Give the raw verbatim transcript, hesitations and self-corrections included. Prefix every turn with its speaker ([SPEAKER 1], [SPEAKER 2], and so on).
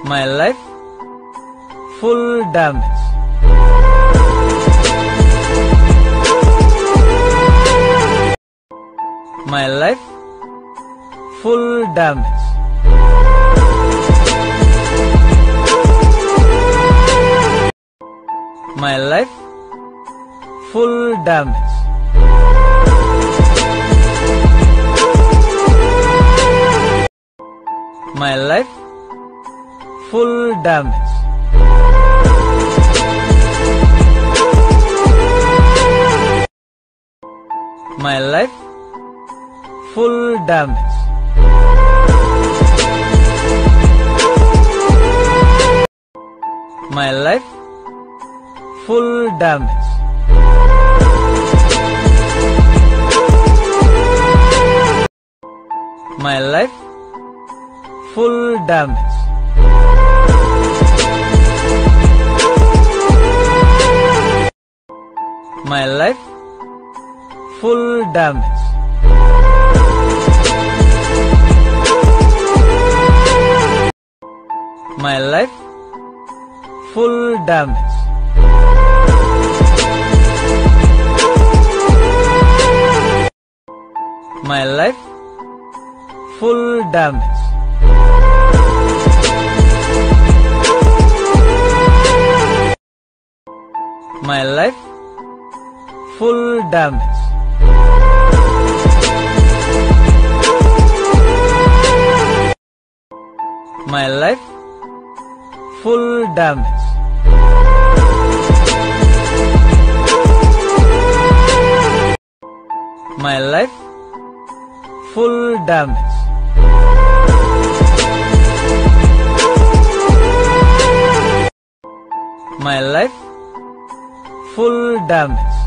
[SPEAKER 1] My life full damage. My life full damage. My life full damage. My life full damage. My life full damage. My life full damage. My life full damage. My life full damage. My life full damage. My life full damage. My life full damage. My life full damage. My life full damage. My life full damage.